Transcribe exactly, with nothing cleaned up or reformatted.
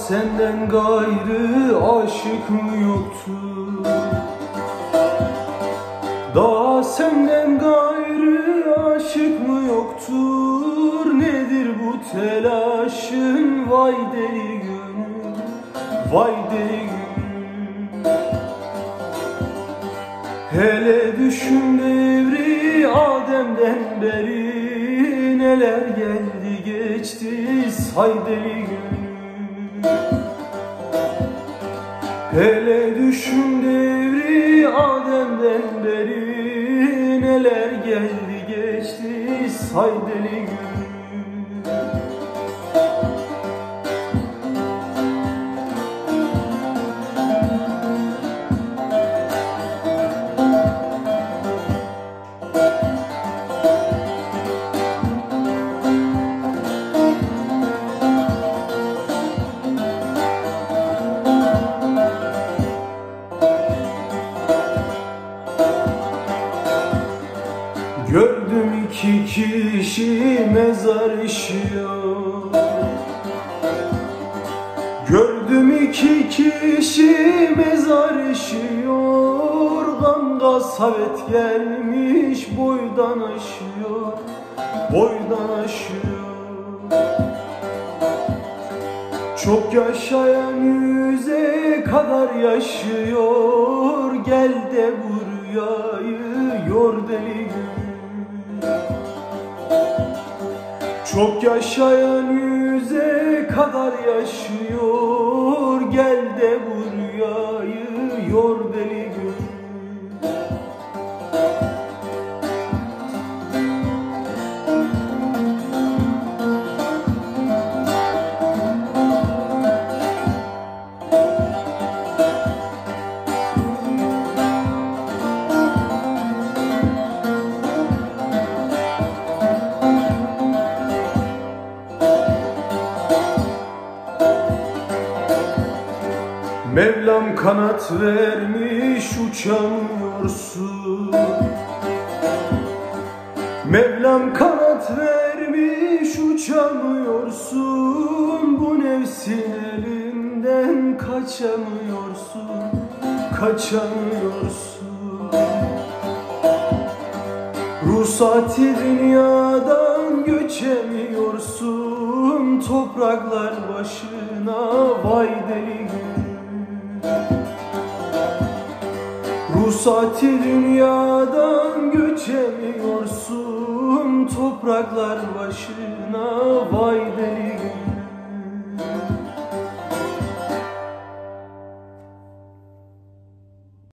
senden gayrı aşık mı yoktur? Daha senden gayrı aşık mı yoktur? Nedir bu telaşın vay deli gönül, vay deli gönül. Hele düşün devri Adem'den beri, neler geldi geçti say deli gönül. Hele düşün devri Adem'den beri, neler geldi geçti say deli gönül. Gördüm iki kişi mezar işiyor. Gördüm iki kişi mezar işiyor. Gamga savet gelmiş boydan aşıyor, boydan aşıyor. Çok yaşayan yüze kadar yaşıyor. Gel de bu rüyayı yor deli gönül. Çok yaşayan yüze kadar yaşıyor. Gel de bu rüyayı yor deli gönül. Mevlam kanat vermiş uçamıyorsun. Mevlam kanat vermiş uçamıyorsun. Bu nefsin elinden kaçamıyorsun, kaçamıyorsun. Ruhsati dünyadan göçemiyorsun. Topraklar başına vay deli gönül. Ruhsati dünyadan göçemiyorsun. Topraklar başı